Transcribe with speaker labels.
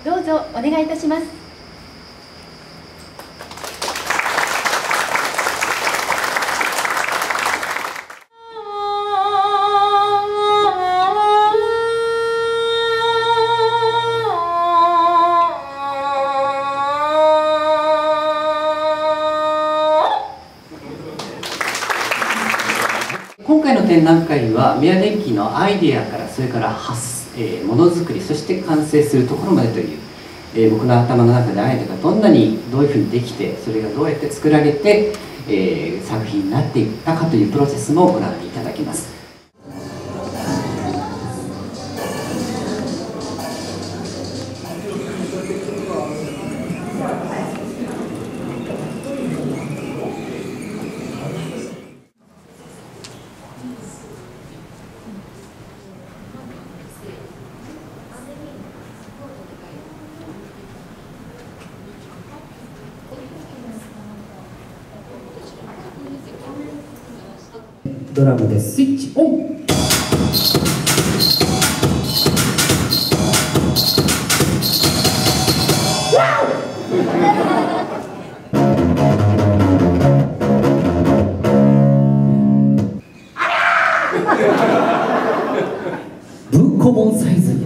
Speaker 1: どうぞお願いいたします。
Speaker 2: 今回の展覧会は宮電機のアイデアからそれからものづくりそして完成するところまでという、僕の頭の中でアイデアがどういうふうにできてそれがどうやって作られて、作品になっていったかというプロセスもご覧いただきます。ドラムでスイッチオン。文庫本サイズに